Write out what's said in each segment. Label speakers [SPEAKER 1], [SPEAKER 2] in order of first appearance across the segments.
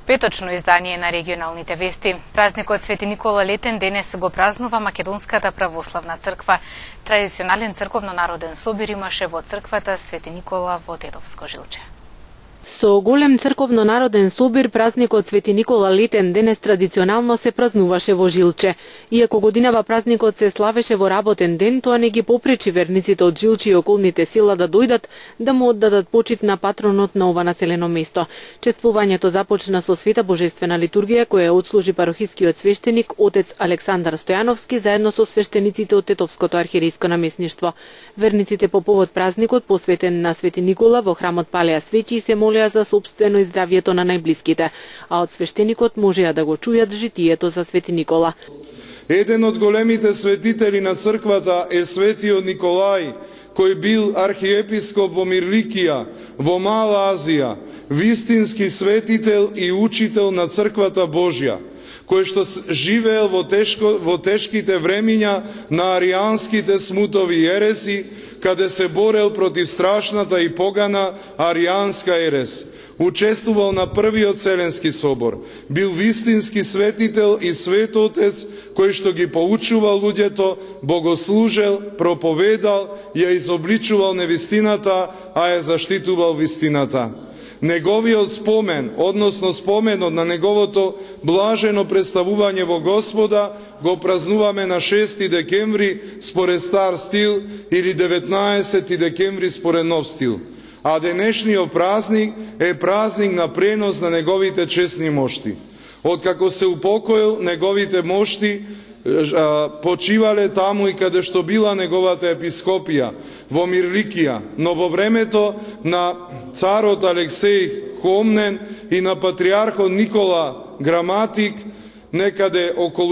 [SPEAKER 1] Петочно издание на регионалните вести. Празникот Свети Никола Летен денес го празнува Македонската православна црква. Традиционален црковно-народен собир имаше во црквата Свети Никола во Тетовско жилче.
[SPEAKER 2] Со голем црковно-народен собир, празникот Свети Никола Летен денес традиционално се празнуваше во Жилче. Иако годинава празникот се славеше во работен ден, тоа не ги попречи верниците од Жилче и околните села да дојдат да му оддадат почит на патронот на ова населено место. Чествувањето започна со света божествена литургија која отслужи парохискиот свештеник отец Александар Стојановски заедно со свештениците од Тетовското архиерейско наместништво. Верниците по повод празникот посветен на Свети Никола во храмот палеа свечи и се молеа за собствено и здравието на најблиските, а од свештеникот можеа да го чујат житието за Свети Никола.
[SPEAKER 3] Еден од големите светители на црквата е светиот Николај, кој бил архиепископ во Мирликија, во Мала Азија, вистински светител и учител на црквата Божја, кој што живеел во тешките времиња на аријанските смутови и ереси, каде се борел против страшната и погана аријанска ерес. Учествувал на првиот Вселенски собор, бил вистински светител и светотец кој што ги поучувал луѓето, богослужел, проповедал, ја изобличувал невистината, а ја заштитувал вистината. Неговиот спомен, односно споменот на неговото блажено представување во Господа, го празнуваме на 6 декември според стар стил или 19 декември според нов стил. А денешниот празник е празник на пренос на неговите честни мошти. Откако се упокоил, неговите мошти почивале таму и каде што била неговата епископија, во Мирликија, но во времето на царот Алексеј Хомнен и на патриархот Никола Граматик, некаде околу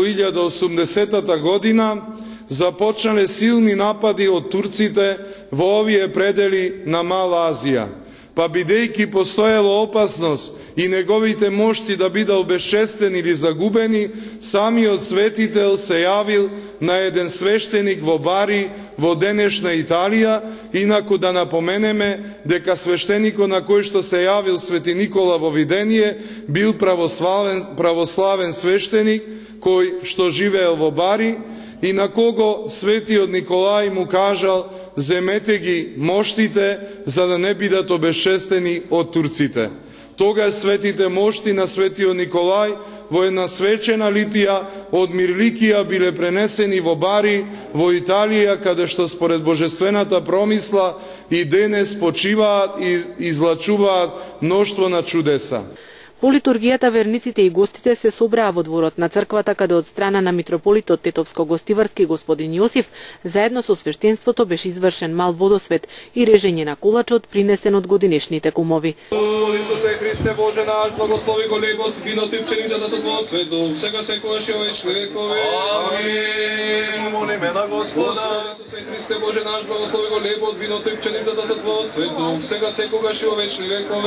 [SPEAKER 3] 1080 година, започнале силни напади од турците во овие предели на Мала Азија. Па бидејќи постоела опасност и неговите мошти да бидат обесчестени или загубени, самиот светител се јавил на еден свештеник во Бари, во денешна Италија, инаку да напоменеме дека свештеникот на кој што се јавил Свети Никола во видение бил православен свештеник кој што живеел во Бари и на кого светиот Николај му кажал: земете ги моштите за да не бидат обесчестени од турците. Тогаш светите мошти на светиот Николај во една свечена литија од Мирликија биле пренесени во Бари, во Италија, каде што според божествената промисла и денес почиваат и излачуваат мноштво на чудеса.
[SPEAKER 2] По литургијата верниците и гостите се собраа во дворот на црквата, каде од страна на митрополитот Тетовско-Гостиварски господин Јосиф, заедно со свештенството беше извршен мал водосвет и режење на колачот принесен од годинешните кумови.
[SPEAKER 4] Господи Исусе Христе Боже наш, благослови го лебот, виното и пченицата со Твојот светов, сега секогаш и во вечни векови. Амин. Молиме на Господа. Исусе Христе Боже наш, благослови го лебот, виното и пченицата со Твојот светов, сега секогаш и во вечни векови.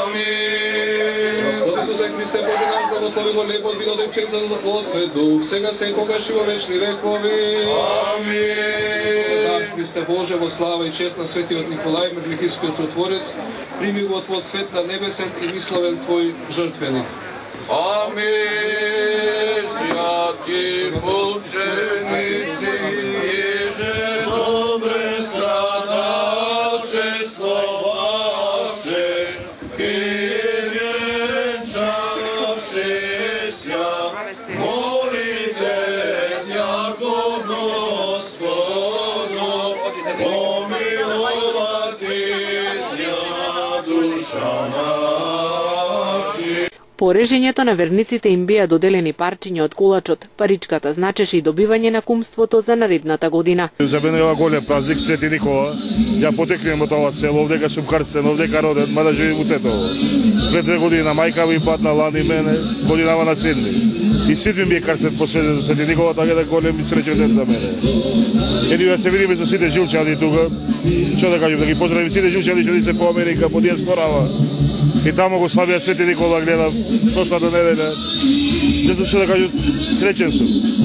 [SPEAKER 4] Амин. Господи Исусе Христе Боже наш, благослови го лебот, виното и пченицата за Твојот светов, сега секогаш и во вечни векови. Амин. Христе Боже, во слава и чест на светиот Николај, Мирликискиот чудотворец, прими го од Твојот свет на небесен и мисловен Твој жртвеник. Амин. Святи мученици, еже добре страдаше словаше,
[SPEAKER 2] По режењето на верниците им беа доделени парчиња од колачот. Паричката значеше и добивање на кумството за наредната година.
[SPEAKER 5] За мене е голем празник Свети Никола. Ја потеклем од ова село, овдека сум крстен, овдека роден, мада живеем у Тетово. Пред 2 години мајка ми падна лани мене, годинава на 7. И сите ми е крстен посветен за Свети Никола, така да голем и среќен ден за мене. Еди да се видиме со сите жилчани тука. Што да кажем, да ги поздравим сите жилчани што се по Америка, по диаспорава. И тамо го славија Свети Никола, гледав прошлата неделја. Не знам што да кажам, среќен сум.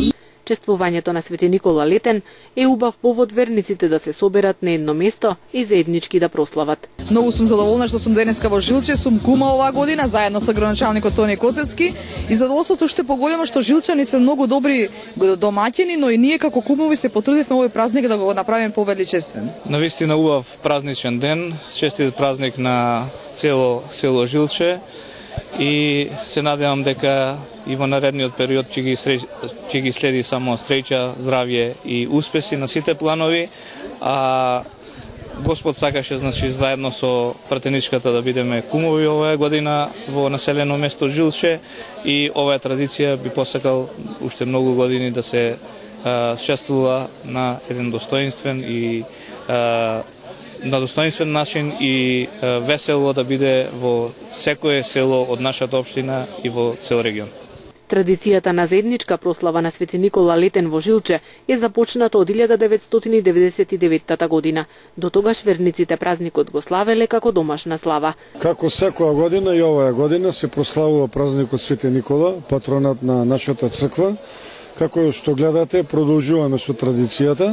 [SPEAKER 2] Чествувањето на Свети Никола Летен е убав повод верниците да се соберат на едно место и заеднички да прослават.
[SPEAKER 6] Многу сум задоволна што сум денеска во Жилче, сум кума оваа година заедно со градоначалникот Тони Коцевски и задоволството што е поголемо што жилчани се многу добри домаќини, но и ние како кумови се потрудивме овој празник да го направиме повеличествен.
[SPEAKER 7] Навистина убав празничен ден, честит празник на цело село Жилче и се надевам дека и во наредниот период ќе ги следи само среќа, здравје и успеси на сите планови, а Господ сакаше, значи, заедно со пратеничката да бидеме кумови оваа година во населено место Жилче и оваа традиција би посакал уште многу години да се чествува на еден достоинствен и на достоинствен начин и весело да биде во секое село од нашата општина и во цел регион.
[SPEAKER 2] Традицијата на заедничка прослава на Свети Никола Летен во Жилче е започната од 1999 година. До тогаш верниците празникот го славеле како домашна слава.
[SPEAKER 8] Како секоја година и оваа година се прославува празникот Свети Никола, патронат на нашата црква. Како што гледате, продолжуваме со традицијата.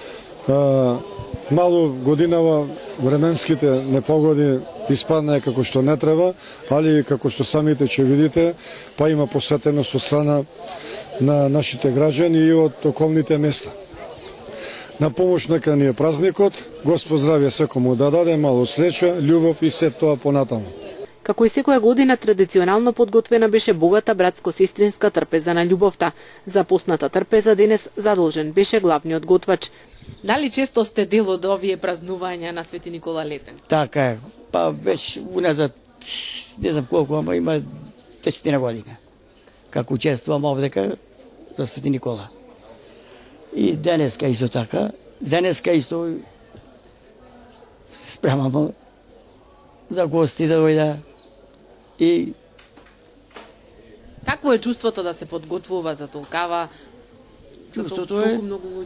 [SPEAKER 8] Мало годинава временските непогоди испаднаа како што не треба, али како што самите ќе видите, па има посветено со страна на нашите граѓани и од околните места. На помош нека ни е празникот, Господ здравје секому да даде, мало среќа, љубов и се тоа понатаму.
[SPEAKER 2] Како и секоја година, традиционално подготвена беше богата братско-сестринска трпеза на љубовта. За постната трпеза денес задолжен беше главниот готвач. Дали често сте дел од овие празнувања на Свети Никола Летен?
[SPEAKER 9] Така е. Па веќе уназад, не знам колку, ама има 10 година. Како учествувам овдека за Свети Никола. И денеска исто така. Денеска исто спремам за гости да дојда. И
[SPEAKER 2] какво е чувството да се подготвува за толкава?
[SPEAKER 9] Чувството е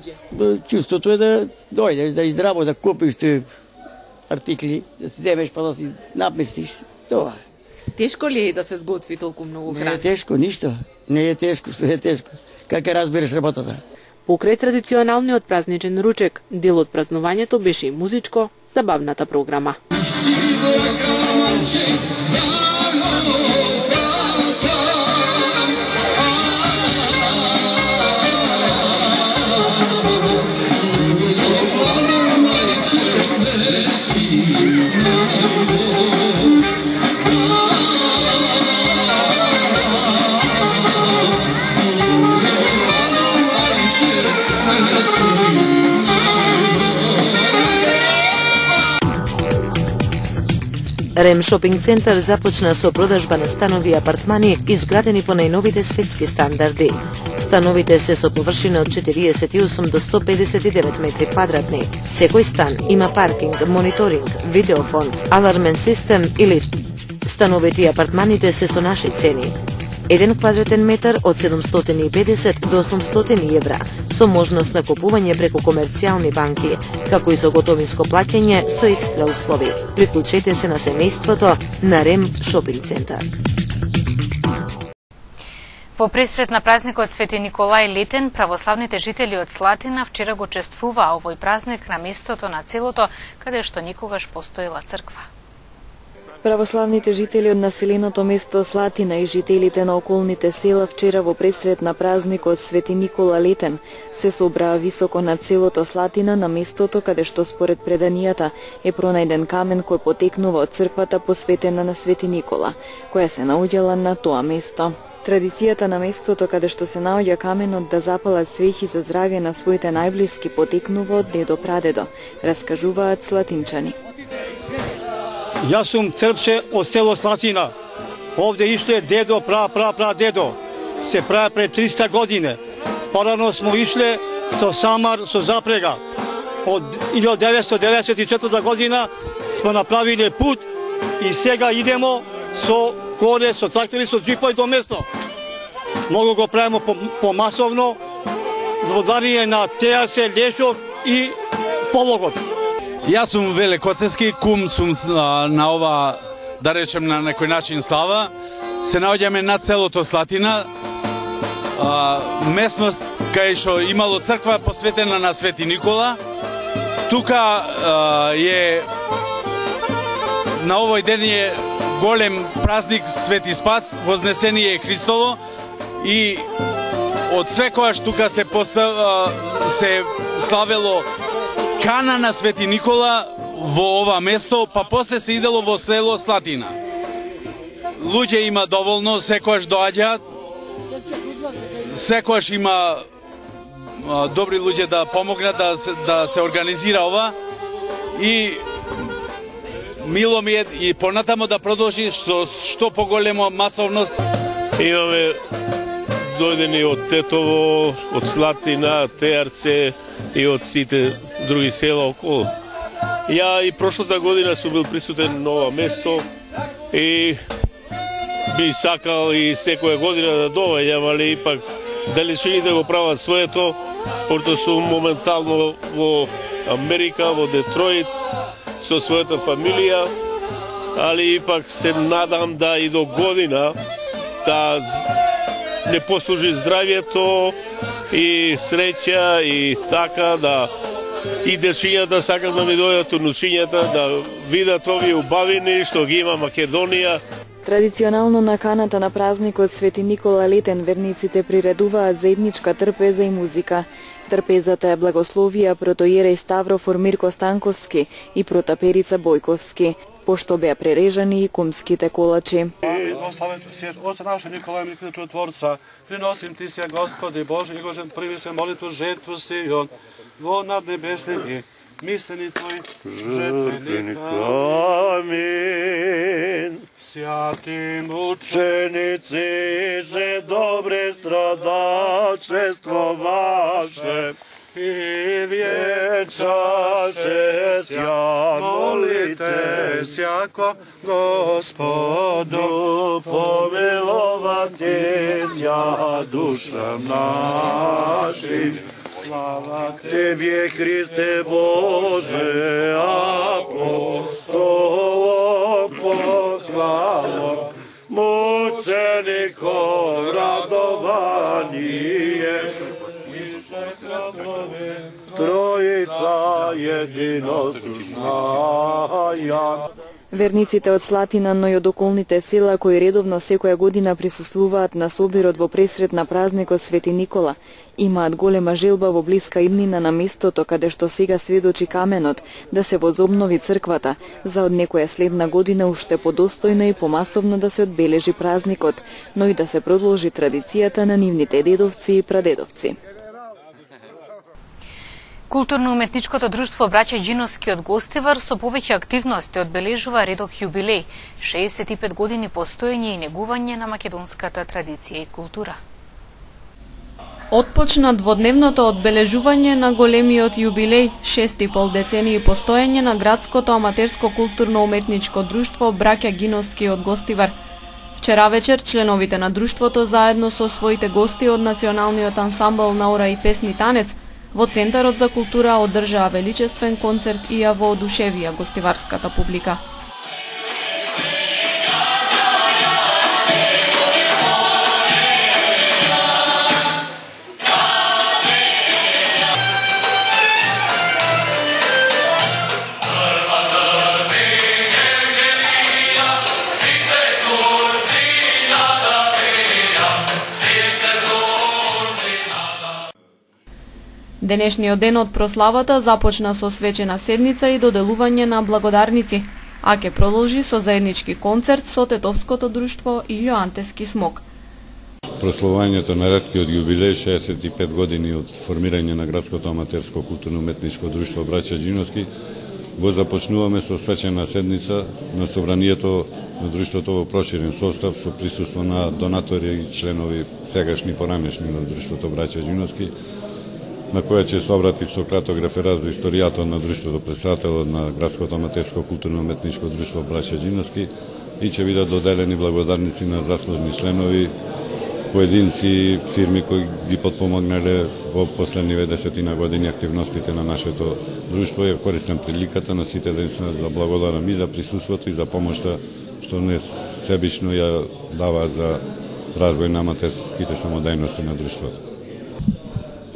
[SPEAKER 9] да дојдеш, да изработиш, да купиш ти артикли, да си земеш па да си наместиш. Тоа е.
[SPEAKER 2] Тешко ли е да се сготви толку многу храна?
[SPEAKER 9] Не е тешко, ништо. Не е тешко, што е тешко. Како разбереш работата?
[SPEAKER 2] Покрај традиционалниот празничен ручек, дел од празнувањето беше и музичко забавната програма.
[SPEAKER 10] Рем шопинг центар започна со продажба на станови и апартмани изградени по најновите светски стандарди. Становите се со површина од 48 до 159 метри квадратни. Секој стан има паркинг, мониторинг, видеофон, алармен систем и лифт. Становите и апартманите се со наши цени. 1 квадратен метар од 750 до 800 евра, со можност на купување преку комерцијални банки, како и со готовинско плаќање со екстра услови. Приклучете се на семејството на Рем шопинг центар.
[SPEAKER 1] Во пресрет на празникот Свети Николај Летен, православните жители од Слатина вчера го чествуваа овој празник на местото на селото каде што никогаш постоела црква.
[SPEAKER 11] Православните жители од населеното место Слатина и жителите на околните села вчера во пресрет на празникот Свети Никола Летен се собраа високо над селото Слатина на местото каде што според преданијата е пронајден камен кој потекнува од црквата посветена на Свети Никола, која се наоѓала на тоа место. Традицијата на местото каде што се наоѓа каменот да запалат свеќи за здравје на своите најблиски потекнува од дедо-прадедо, раскажуваат слатинчани.
[SPEAKER 12] Јас сум црпче од село Слатина. Овде ишле дедо, прадедо. Се прави пред 300 години. Порано смо ишле со самар, со запрега. Од 1994 година смо направиле пут и сега идемо со коле, со трактори, со джипови до место. Многу го правиме помасовно, зводариње на теасе, лешов и пологот.
[SPEAKER 13] Јас сум Веле Коцевски, кум сум на ова, да речем, на некој начин слава. Се наоѓаме над селото Слатина, местност кај што имало црква посветена на Свети Никола. Тука е на овој ден е голем празник Свети Спас, Вознесение Христово, и од секојаш тука се славело кана на Свети Никола во ова место, па после се идело во село Слатина. Луѓе има доволно, секојаш доаѓаат, секојаш има добри луѓе да помогнат да се организира ова, и мило ми е и понатамо да продолжи со што поголема масовност.
[SPEAKER 14] Имаме дојдени од Тетово, од Слатина, Теарце и од сите други села околу. Ја и прошлата година сум бил присутен на ова место и би сакал и секоја година да доаѓам, али ипак далечините го прават своето, пошто сум моментално во Америка, во Детройт, со својата фамилија, али ипак се надам да и до година да не послужи здравјето и среќа и така да и дечињата сакат да ми дојдат унучињата да видат овие убавини што ги има Македонија.
[SPEAKER 11] Традиционално на каната на празникот Свети Никола Летен верниците приредуваат заедничка трпеза и музика. Трпезата е благословија протоиереј Ставрофор Мирко Станковски и протаперица Бојковски, пошто беа прережани и кумските колачи.
[SPEAKER 15] Благословен ти си, Отче наш Николај, милостив чудотворца, приносим ти се, Господи Боже, и Гожен прими се молитву жертву сијон, во наднебесни мислени Твои жертвеник.
[SPEAKER 14] Амин.
[SPEAKER 15] Святи
[SPEAKER 14] мученици, же добре страдачество ваше,
[SPEAKER 15] и
[SPEAKER 14] вјечаше ся,
[SPEAKER 15] молите сјако Господу,
[SPEAKER 14] помиловати ся душа наши.
[SPEAKER 15] Слава
[SPEAKER 14] Тебе, Христе Боже, апостол, похвало, мучеников радование, Троица единосушная.
[SPEAKER 11] Верниците од Слатина, но и од околните села кои редовно секоја година присуствуваат на собирот во пресрет на празникот Свети Никола, имаат голема желба во блиска иднина на местото каде што сега сведочи каменот да се возобнови црквата, за од некоја следна година уште подостојно и помасовно да се одбележи празникот, но и да се продолжи традицијата на нивните дедовци и прадедовци.
[SPEAKER 1] Културно-уметничкото друштво Браќа Ѓиновски од Гостивар со повеќе активности одбележува редок јубилеј, 65 години постоење и негување на македонската традиција и култура.
[SPEAKER 16] Отпочна дводневното одбележување на големиот јубилеј, 6,5 децении постоење на градското аматерско културно-уметничко друштво Браќа Ѓиновски од Гостивар. Вчера вечер членовите на друштвото заедно со своите гости од националниот ансамбл Наура и песни танец во Центарот за култура одржаа величествен концерт и ја воодушевија гостиварската публика. Денешниот ден од прославата започна со свечена седница и доделување на благодарници, а ќе продолжи со заеднички концерт со тетовското друштво Илјо Антески Смок.
[SPEAKER 17] Прославувањето на реткиот јубилеј 65 години од формирање на градското аматерско културно-уметничко друштво Браќа Ѓиновски го започнуваме со свечена седница на собранието на друштвото во проширен состав со присуство на донатори и членови сегашни поранешни на друштвото Браќа Ѓиновски, на која ќе се обрати со краток реферат за историјата на друштвото, председателот на градското аматерско културно-уметничко друштво Браќа Ѓиновски, и ќе бидат доделени благодарници на заслужни членови, поединци, фирми кои ги подпомогнале во последниве 10 години активностите на нашето друштво. Ја користам приликата на сите да за благодарам и за присуството и за помошта што не себично ја дава за развој на аматерските самодејности на друштвото.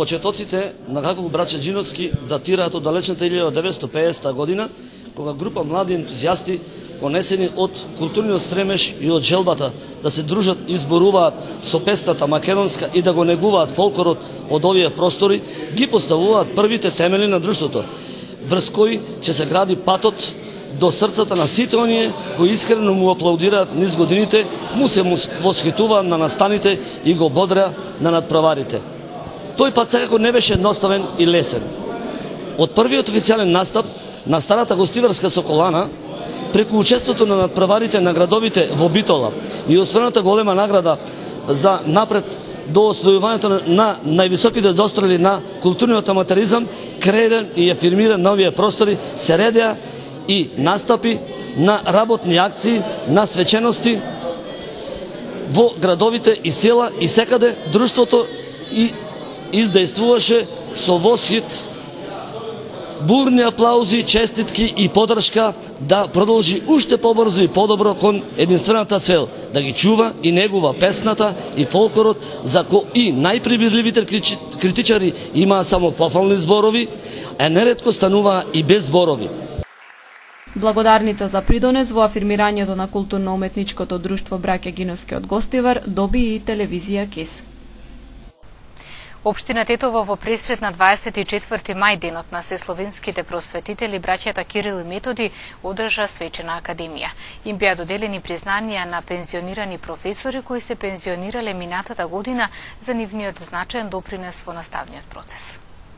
[SPEAKER 18] Почетоците на Гагов браќа Джиновски датираат од далечната 1950 година, кога група млади ентузијасти, понесени од културниот стремеж и од желбата да се дружат и зборуваат со песната македонска и да го негуваат фолклорот од овие простори, ги поставуваат првите темели на друштвото, врз кои ќе се гради патот до срцата на сите оние кои искрено му аплаудираат низ годините, му се восхитуваат на настаните и го бодреа на надпреварите. Тој пат секако не беше едноставен и лесен. Од првиот официјален настап на старата гостиварска Соколана, преку учеството на надпреварите на градовите во Битола и освената голема награда за напред до освојувањето на највисоките дострели на културниот аматеризам, креиран и афирмиран на овие простори, се редеа и настапи на работни акции, на свечености во градовите и села, и секаде друштвото и издействуваше со восхит, бурни аплаузи, честитки и подршка да продолжи уште побрзо и подобро кон единствената цел да ги чува и негува песната и фолклорот, за кои најприбирливите критичари имаа само пофални зборови, а неретко стануваа и без зборови.
[SPEAKER 16] Благодарница за придонес во афирмирањето на културно-уметничкото друштво Браќа Гиновски од Гостивар доби и телевизија КИС.
[SPEAKER 1] Општина Тетово во пресрет на 24 мај, денот на сесловенските просветители, браќата Кирил и Методи одржа свечена академија. Им беа доделени признанија на пензионирани професори кои се пензионирале минатата година за нивниот значаен допринес во наставниот процес.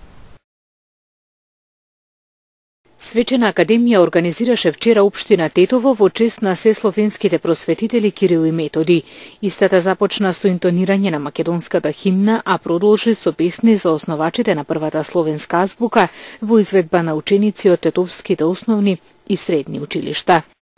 [SPEAKER 19] Свечена академија организираше вчера општина Тетово во чест на сесловенските просветители Кирил и Методи. Истата започна со интонирање на македонската химна, а продолжи со песни за основачите на првата словенска азбука во изведба на ученици од тетовските основни и средни училишта.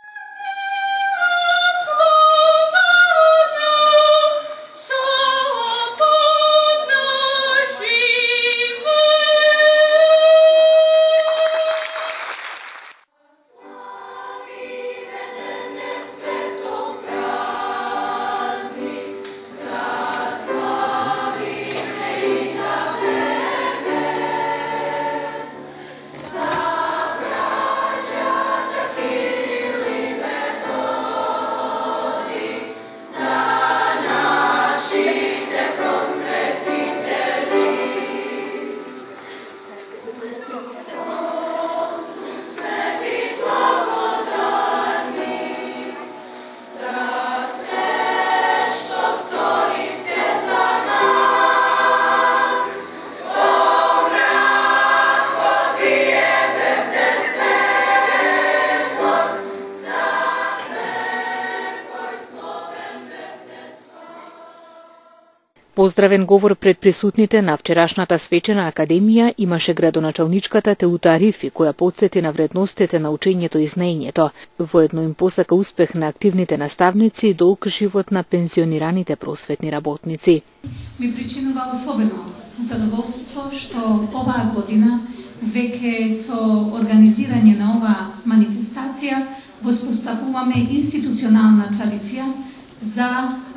[SPEAKER 19] Поздравен говор пред присутните на вчерашната свечена академија имаше градоначалничката Теута Арифи, која потсети на вредностите на учењето и знаењето. Воедно им посака успех на активните наставници и долг живот на пензионираните просветни работници.
[SPEAKER 20] Ми причинува особено задоволство што оваа година веќе со организирање на оваа манифестација воспоставуваме институционална традиција за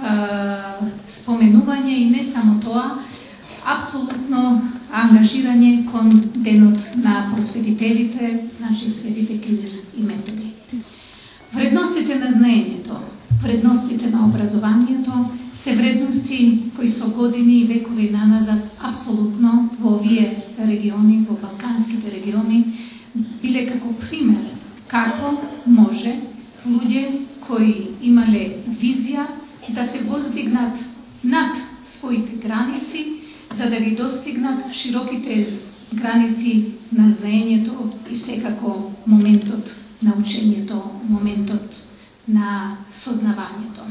[SPEAKER 20] споменување и не само тоа, апсолутно ангажирање кон денот на просветителите, значи светите Кирил и Методи. Вредностите на знаењето, вредностите на образованието се вредности кои со години и векови наназад апсолутно во овие региони, во балканските региони, биле како пример како може луѓе кои имале визија да се воздигнат над своите граници, за да ги достигнат широките граници на знаењето и секако моментот на учењето, моментот на сознавањето.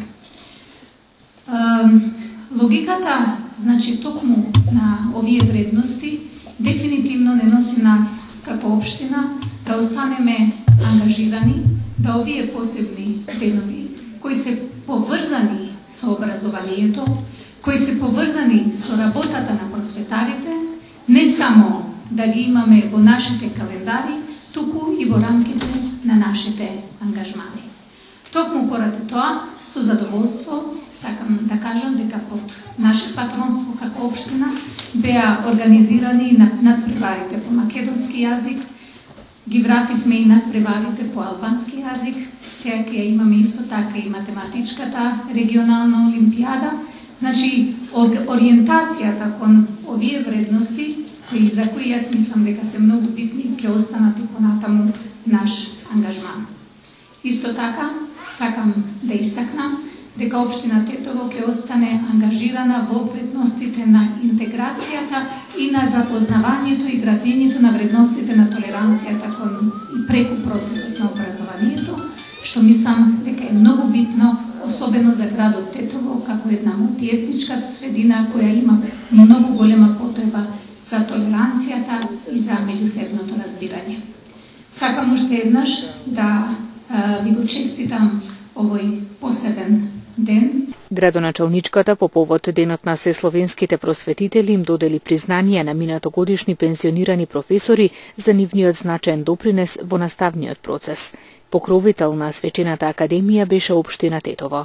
[SPEAKER 20] Логиката, значи, токму на овие вредности, дефинитивно не носи нас како општина да останеме ангажирани, да овие посебни денови, кои се поврзани со образованието, кои се поврзани со работата на просветарите, не само да ги имаме во нашите календари, туку и во рамките на нашите ангажмани. Токму поради тоа, со задоволство, сакам да кажам дека под наше патронство како општина беа организирани надпреварите по македонски јазик, ги вративме и надпреварите по албански јазик, сега ќе имаме исто така и математичката регионална олимпијада. Значи, ориентацијата кон овие вредности, за кои јас мислам дека се многу битни, ќе останат и понатаму наш ангажман. Исто така, сакам да истакнам дека општина Тетово ќе остане ангажирана во вредностите на интеграцијата и на запознавањето и градењето на вредностите на толеранцијата и преку процесот на образованието, што мислам дека е многу битно, особено за градот Тетово, како една мултиетничка средина која има многу голема потреба за толеранцијата и за меѓусебното разбирање. Сакам уште еднаш да ви го честитам овој посебен ден.
[SPEAKER 19] Градоначалничката по повод денот на сесловенските просветители им додели признание на минатогодишни пензионирани професори за нивниот значаен допринес во наставниот процес. Покровител на Свечената академија беше општина Тетово.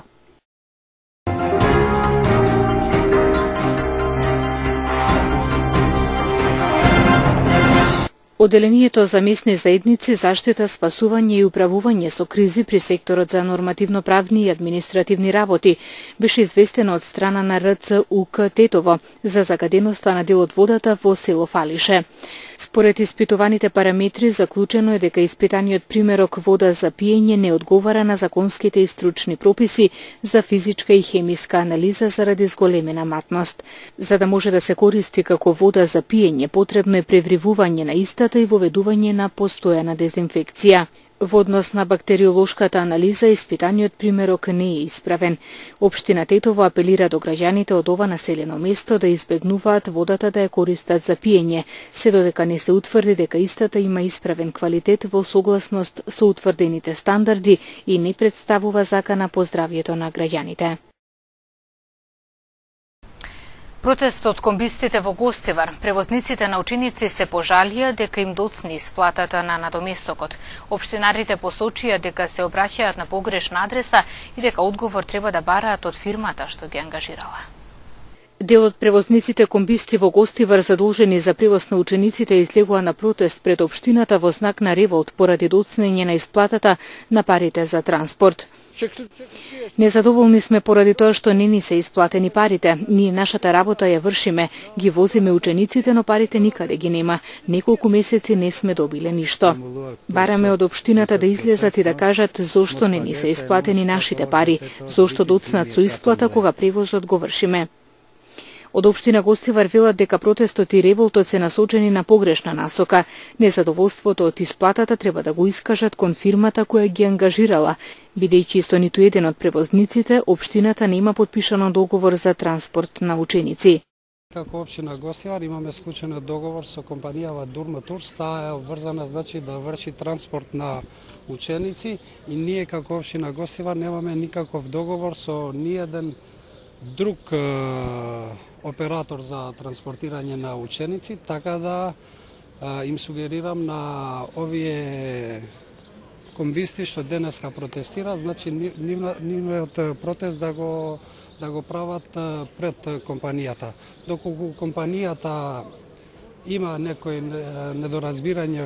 [SPEAKER 19] Оделението за местни заедници, заштита, спасување и управување со кризи при секторот за нормативно-правни и административни работи беше известено од страна на РЦУК Тетово за загаденоста на дел од водата во село Фалише. Според испитуваните параметри, заклучено е дека испитаниот примерок вода за пиење не одговара на законските и стручни прописи за физичка и хемиска анализа заради зголемена матност. За да може да се користи како вода за пиење, потребно е превривување на истата и воведување на постојана дезинфекција. Во однос на бактериолошката анализа, испитаниот примерок не е исправен. Општина Тетово апелира до граѓаните од ова населено место да избегнуваат водата да ја користат за пиење, се додека не се утврди дека истата има исправен квалитет во согласност со утврдените стандарди и не представува закана по здравјето на граѓаните.
[SPEAKER 1] Протестот кон бистите во Гостивар. Превозниците на ученици се пожалија дека им доцни исплатата на надоместокот. Општинарите посочија дека се обраќаат на погрешна адреса и дека одговор треба да бараат од фирмата што ги ангажирала.
[SPEAKER 19] Дел од превозниците комбисти во Гостивар задолжени за превоз на учениците излегува на протест пред општината во знак на револт поради доцнење на исплатата на парите за транспорт. Незадоволни сме поради тоа што не ни се исплатени парите. Ние нашата работа ја вршиме, ги возиме учениците, но парите никаде ги нема. Неколку месеци не сме добиле ништо. Бараме од општината да излезат и да кажат зошто не ни се исплатени нашите пари, зошто доцнат со исплата кога превозот го вршиме. Од општина Гостивар велат дека протестот и револтот се насочени на погрешна насока. Незадоволството од исплатата треба да го искажат кон фирмата која ги ангажирала, бидејќи со ниту еден од превозниците општината нема подпишано договор за транспорт на ученици.
[SPEAKER 21] Како општина Гостивар имаме склучен договор со компанијава Дурма Турс, таа е обврзана да врши транспорт на ученици и ние како општина Гостивар немаме никаков договор со ниеден друг оператор за транспортирање на ученици, така да им сугерирам на овие комбисти што денеска протестираат, значи нивниот протест да го прават пред компанијата. Доколку компанијата има некој недоразбирање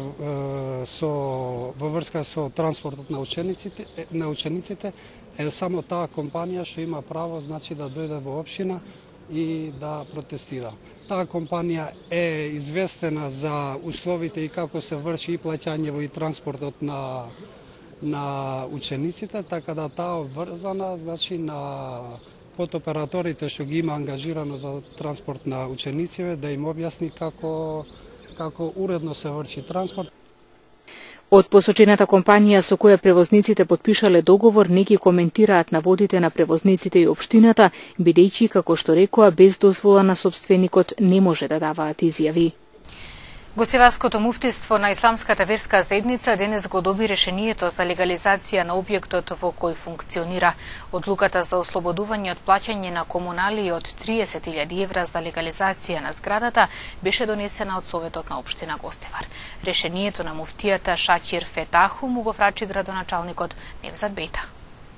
[SPEAKER 21] во врска со транспортот на учениците, е само таа компанија што има право, значи, да дојде во општина и да протестира. Таа компанија е известена за условите и како се врши и плаќањето и транспортот на учениците, така да таа обврзана, значи, на подоператорите што ги има ангажирано за транспорт на учениците, да им објасни како уредно се врши транспорт.
[SPEAKER 19] Од посочената компанија со која превозниците подпишале договор не ги коментираат наводите на превозниците и општината, бидејќи, како што рекоа, без дозвола на собственикот не може да даваат изјави.
[SPEAKER 1] Гостиварското муфтиство на Исламската верска заедница денес го доби решението за легализација на објектот во кој функционира. Одлуката за ослободување од плаќање на комунали од 30.000 евра за легализација на зградата беше донесена од Советот на општина Гостивар. Решението на муфтијата Шакир Фетаху му го врачи градоначалникот Невзат Бејта.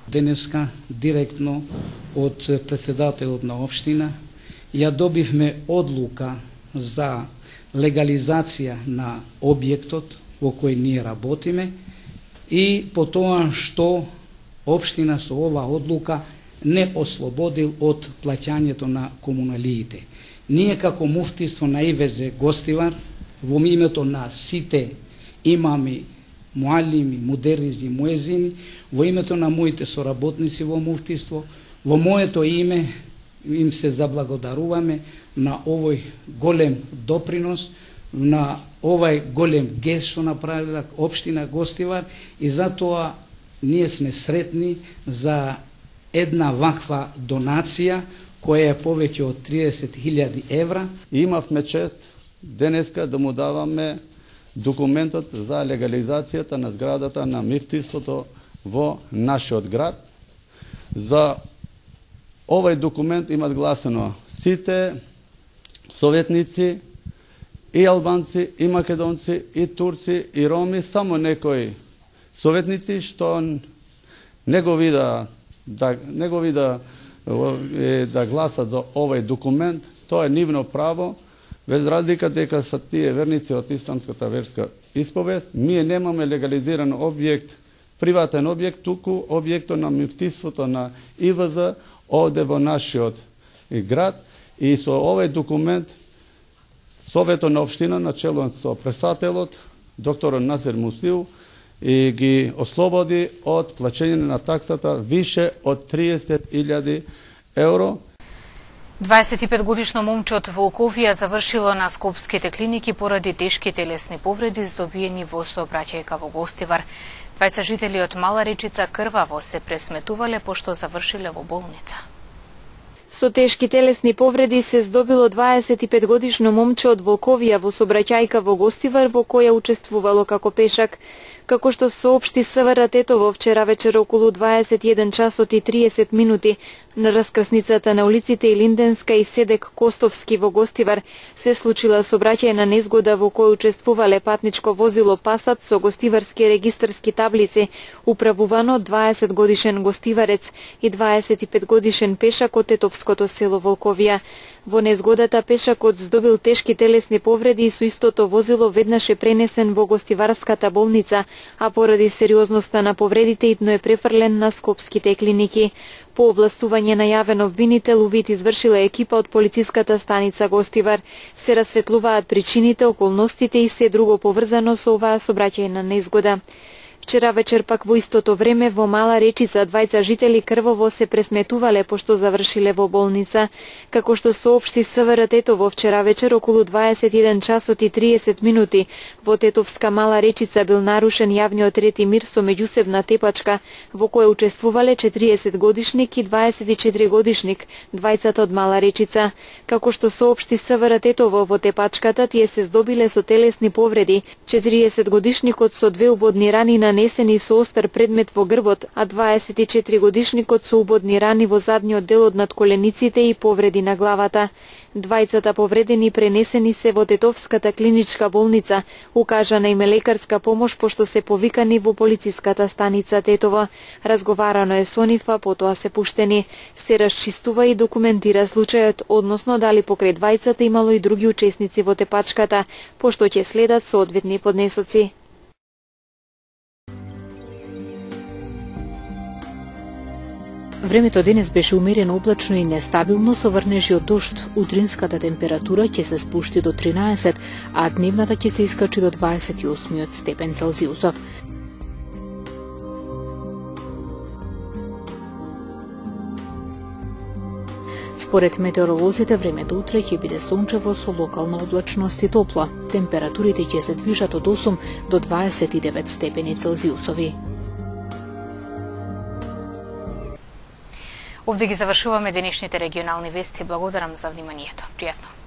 [SPEAKER 3] Денеска директно од председателот на општина ја добивме одлука за легализација на објектот во кој ние работиме и по тоа што општина со ова одлука не ослободил од плаќањето на комуналиите. Ние како муфтиство на ИВЗ Гостивар во името на сите имами, муалими, мудеризи, муезини, во името на моите соработници во муфтиство, во моето име им се заблагодаруваме на овој голем допринос, на овај голем гест што направила општина Гостивар и затоа ние сме сретни за една ваква донација која е повеќе од 30.000 евра.
[SPEAKER 22] Имавме чест денеска да му даваме документот за легализацијата на зградата на мифтиството во нашиот град. За овај документ имат гласено сите советници, и албанци, и македонци, и турци, и роми, само некои советници што не го вида да гласат за овај документ. Тоа е нивно право, без разлика дека са тие верници од исламската верска исповест. Ние немаме легализиран објект, приватен објект, туку објектот на мифтиството на ИВЗ овде во нашиот град и со овој документ Советот на општина на чело со председателот доктор Насер Мусил и ги ослободи од плаќање на таксата више од 30.000 евро.
[SPEAKER 1] 25-годишно момче од Волковија завршило на скопските клиники поради тешки телесни повреди здобиени во сообраќајка во Гостивар. Двајца жители од Мала Речица крваво се пресметувале пошто завршиле во болница.
[SPEAKER 11] Со тешки телесни повреди се здобило 25-годишно момче од Волковија во сообраќајка во Гостивар во која учествувало како пешак. Како што соопшти СВР Тетово вчера вечер околу 21 часот и 30 минути на раскрсницата на улиците Илинденска и Седек Костовски во Гостивар се случила сообраќајна незгода во која учествувале патничко возило Пасат со гостиварски регистарски таблици, управувано 20-годишен гостиварец и 25-годишен пешак од тетовското село Волковија. Во незгодата пешакот здобил тешки телесни повреди и со истото возило веднаш е пренесен во гостиварската болница, а поради сериозноста на повредите итно е префрлен на скопските клиники. По овластување на јавен обвинител, увид извршила екипа од полициската станица Гостивар. Се расветлуваат причините, околностите и се друго поврзано со оваа сообраќајна незгода. Вчера вечер пак во истото време во Мала Речица двајца жители крвово се пресметувале пошто завршиле во болница. Како што соопшти СВР Тетово вчера вечер околу 21 часот и 30 минути во Тетовска Мала Речица бил нарушен јавниот ред и мир со меѓусебна тепачка во која учествувале 40-годишник и 24-годишник, двајцата од Мала Речица. Како што соопшти СВР Тетово, во тепачката тие се здобиле со телесни повреди, 40-годишникот со 2 убодни рани нанесени со остар предмет во грбот, а 24-годишникот со убодни рани во задниот дел од надколениците и повреди на главата. Двајцата повредени пренесени се во Тетовската клиничка болница, укажана им е лекарска помош пошто се повикани во полициската станица Тетово. Разговарано е со нив, а потоа се пуштени. Се расчистува и документира случајот, односно дали покрај двајцата имало и други учесници во тепачката, пошто ќе следат соодветни поднесоци.
[SPEAKER 19] Времето денес беше умерено облачно и нестабилно со врнежи од дожд. Утринската температура ќе се спушти до 13, а дневната ќе се искачи до 28 степен Целзиусов. Според метеоролозите, времето утре ќе биде сончево со локална облачност и топло. Температурите ќе се движат од 8 до 29 степени Целзиусови.
[SPEAKER 1] Овде ги завршуваме денешните регионални вести. Благодарам за вниманието. Пријатно.